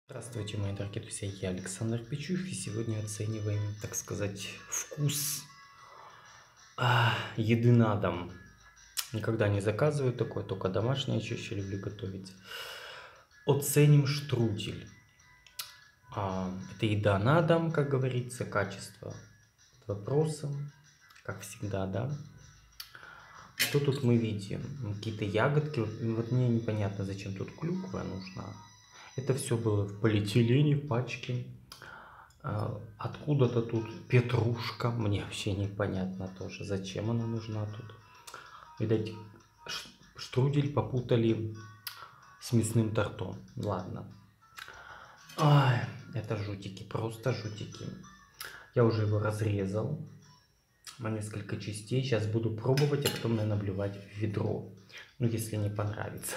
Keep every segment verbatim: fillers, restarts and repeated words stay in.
Здравствуйте, мои дорогие друзья, я Александр Пичуев, и сегодня оцениваем, так сказать, вкус а, еды на дом. Никогда не заказываю такое, только домашнее чаще люблю готовить. Оценим штрудель. А, это еда на дом, как говорится, качество под вопросом, как всегда, да. Что тут мы видим? Какие-то ягодки. Вот, вот мне непонятно, зачем тут клюква нужна. Это все было в полиэтилене, в пачке. А, Откуда-то тут петрушка. Мне вообще непонятно тоже, зачем она нужна тут. Видать, ш- штрудель попутали с мясным тортом. Ладно. Ай, это жутики, просто жутики. Я уже его разрезал на несколько частей. Сейчас буду пробовать, а потом, наверное, наблюдать в ведро. Ну, если не понравится.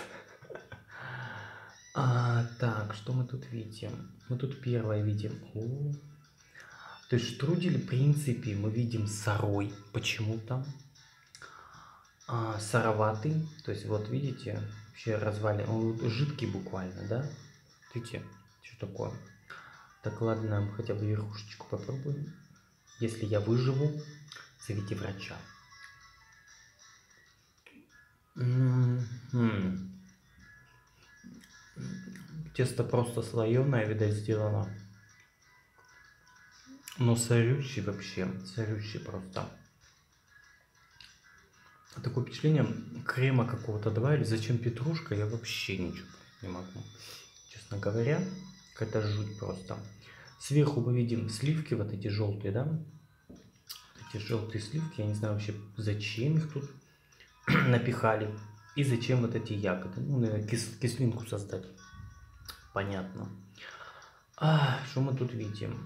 А, так, что мы тут видим? Мы тут первое видим. О, то есть штрудель, в принципе, мы видим сырой почему-то. А, сыроватый. То есть, вот видите, вообще развалин. Он вот жидкий буквально, да? Видите, что такое? Так, ладно, хотя бы верхушечку попробуем. Если я выживу, зовите врача. М-м-м. Тесто просто слоеное, видать, сделано. Но сырющий вообще, сырющий просто. Такое впечатление, крема какого-то добавили. Зачем петрушка, я вообще ничего понять не могу. Честно говоря, какая-то жуть просто. Сверху мы видим сливки, вот эти желтые, да? Вот эти желтые сливки, я не знаю вообще, зачем их тут напихали. И зачем вот эти ягоды. Ну, наверное, кис кислинку создать. Понятно. А, что мы тут видим?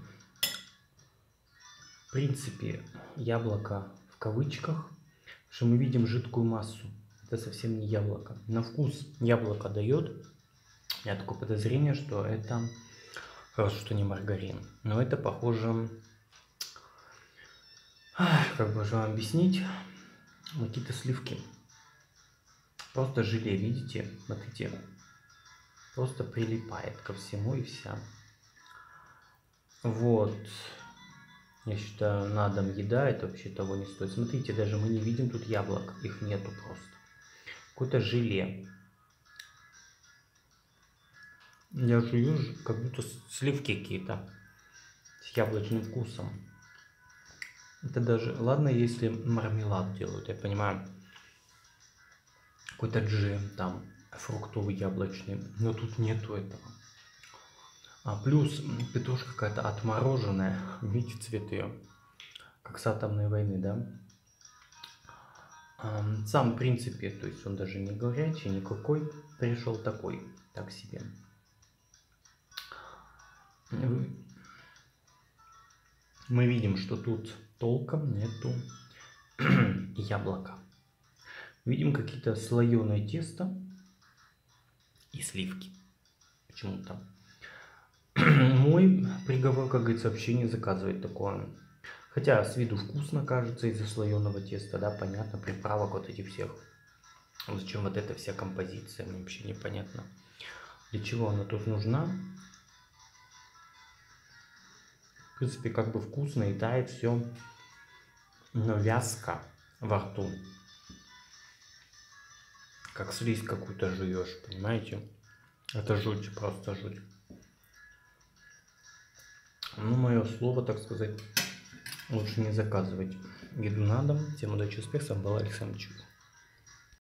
В принципе, яблоко в кавычках, что мы видим жидкую массу. Это совсем не яблоко. На вкус яблоко дает. У меня такое подозрение, что это, хорошо, что не маргарин, но это похоже, как бы же вам объяснить, какие-то сливки. Просто желе, видите, смотрите, просто прилипает ко всему и вся. Вот. Я считаю, на дом еда это вообще того не стоит. Смотрите, даже мы не видим тут яблок, их нету просто. Какое-то желе. Я жую, как будто сливки какие-то с яблочным вкусом. Это даже, ладно, если мармелад делают, я понимаю, какой-то джем там, фруктовый, яблочный, но тут нету этого. А плюс петрушка какая-то отмороженная, видите цвет ее, как с атомной войны, да? Сам, в принципе, то есть он даже не горячий, никакой, пришел такой, так себе. Мы видим, что тут толком нету яблока. Видим какие-то слоеное тесто и сливки. Почему-то. Мой приговор, как говорится, вообще не заказывать такое. Хотя с виду вкусно кажется из-за слоеного теста, да, понятно, приправок вот этих всех. Зачем вот эта вся композиция, мне вообще непонятно. Для чего она тут нужна? В принципе, как бы вкусно и тает все, но вязко во рту. Как слизь какую-то жуешь, понимаете? Это жуть, просто жуть. Ну, мое слово, так сказать, лучше не заказывать еду на дом. Всем удачи, успехов, с вами был Александр Пичуев.